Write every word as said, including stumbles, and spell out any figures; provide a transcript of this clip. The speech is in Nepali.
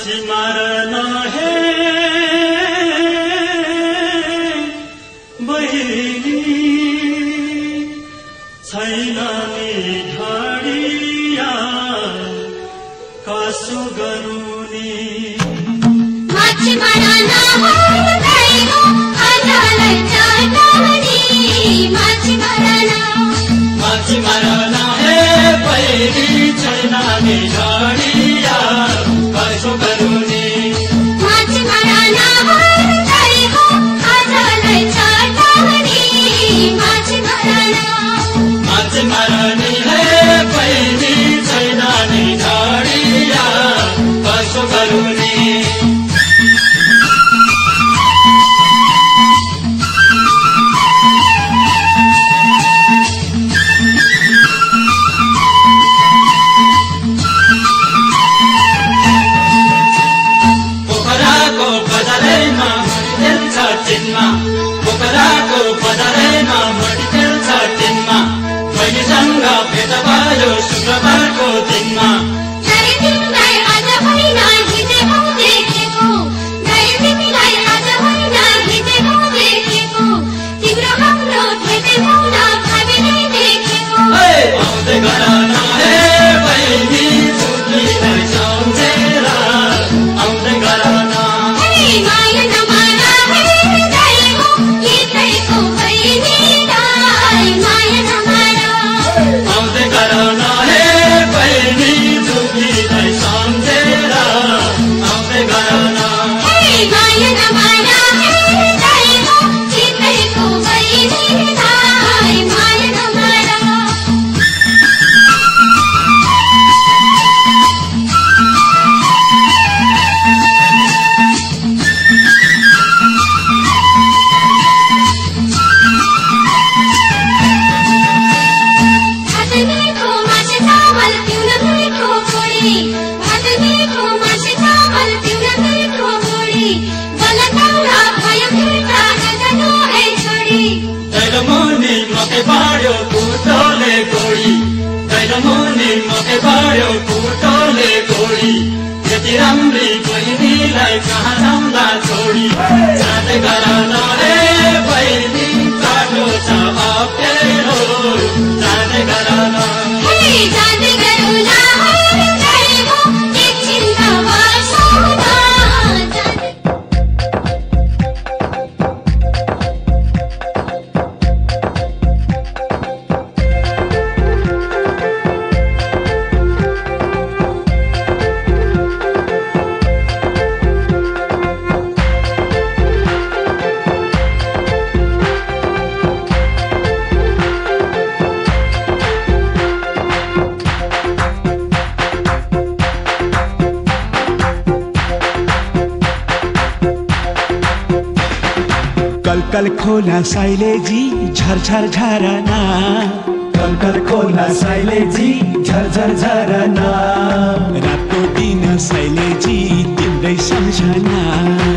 माछी मारन हे बहिनी छैन नि ढडिया कसो गरुनी माछी मारन हुँदैन आजलाई चटानी माछी मारन माछी मारन हे बहिनी छैन नि ढडिया कसो गरुनी माछी मारन हुँदैन आजलाई चटानी माछी मारन माछी मारन हे बहिनी छैन नि ढडिया कसो गरुनी पोखराको बजारैमा मडितेल छ टिनमा बहिनीसँग भेट भयो शुक्रबारको दिनमा तिमीलाई आज होइन हिजै म देखेको तिमीलाई आज होइन हिजै म देखेको तिम्रो हाम्रो भेटै हुन भाबीले देखेको आउँदै गर न हे बहिनी छुट्टीलाई सम्झेर आउँदै गर न माया नमाना आउँदै गर न हे बहिनी छुट्टीलाई सम्झेर आउँदै गर न माया नमाना चितैको बहिनीलाई माया नमाना मुनि मकै बाड्यो कुटोले गोडी दैलो मुनि मकै बाड्यो कुटोले गोडी यति राम्री बहिनीलाई कहाँ जाउँदा छोडी जाँदै गर न रे बहिनी बाटो छ अप्ठ्यारो जाँदै गर न जाँदै गरौँ न एकछिन त बसौँ न कल खोला साइलेजी झरझर झरना कल कल खोला साइलेजी झरझर झरना रातो दिन साइलेजी तिम्रै सम्झना